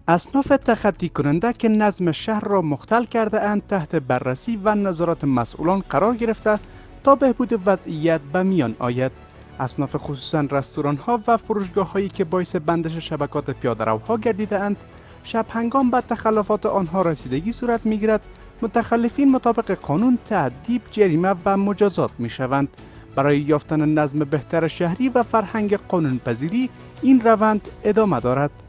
اصناف تخطی کننده که نظم شهر را مختل کرده اند تحت بررسی و نظارت مسئولان قرار گرفته تا بهبود وضعیت به میان آید. اصناف خصوصا رستوران ها و فروشگاه هایی که باعث بندش شبکات پیاده‌روها گردیده اند، شب هنگام به تخلفات آنها رسیدگی صورت می گیرد. متخلفین مطابق قانون تأدیب، جریمه و مجازات می شوند. برای یافتن نظم بهتر شهری و فرهنگ قانون پذیری این روند ادامه دارد.